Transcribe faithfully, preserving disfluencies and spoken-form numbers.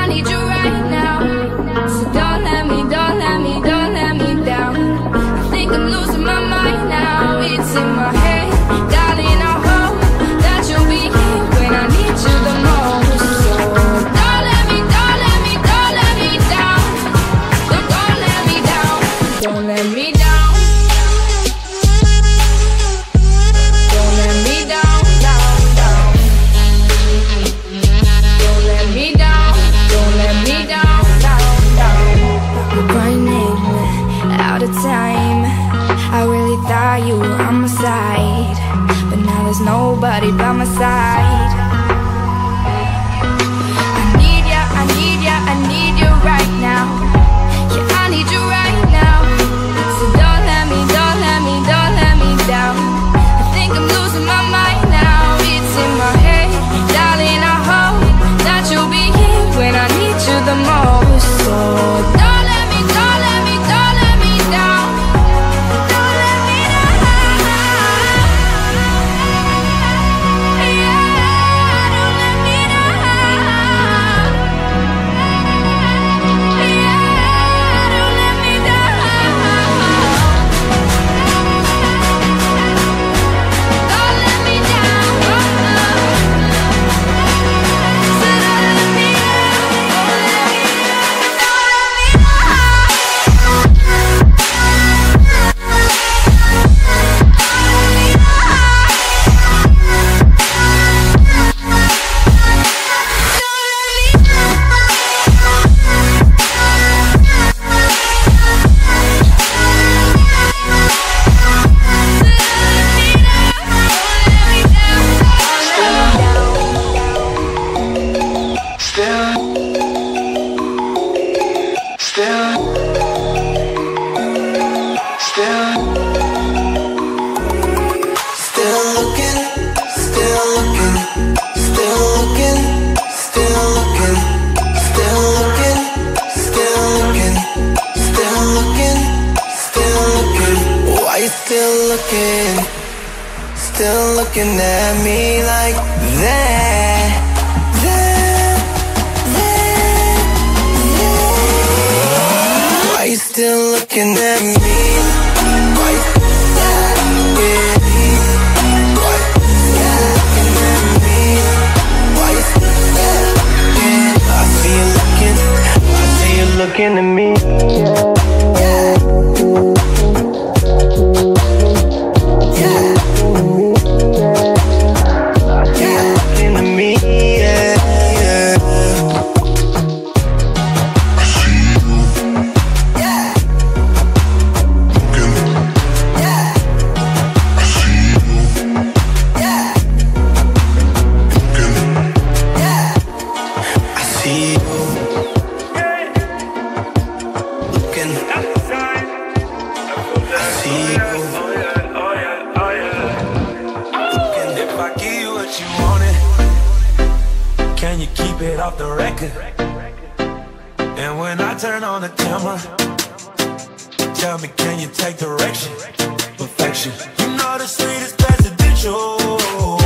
I need you right now. So don't let me, don't let me, don't let me down. I think I'm losing my mind now. It's in my head, darling, I hope that you'll be here when I need you the most. So don't let me, don't let me, don't let me down. Don't, don't let me down. Don't let me down. Don't let me down, down, down. Don't let me down. Don't let me down, down, down. I'm running out of time. I really thought you were on my side, but now there's nobody by my side. I need ya, I need ya, I need you right now. Yeah, I need you right now. So don't let me, don't let me, don't let me down. I think I'm losing my mind now. It's in my head, darling, I hope that you'll be here when I need you the most. So don't let me, don't let me, don't let me down. Don't let me down. Yeah, don't let me down. Yeah, don't let me down. Don't let me down. So don't let me Still looking at me like that, that, that, that. Why you still looking at me? Why you still looking at me? Why you still looking at me? Why you still looking? I see you looking, I see you looking at me. Yeah. Off the record, and when I turn on the camera, tell me, can you take direction? Perfection, you know the sweetest presidential.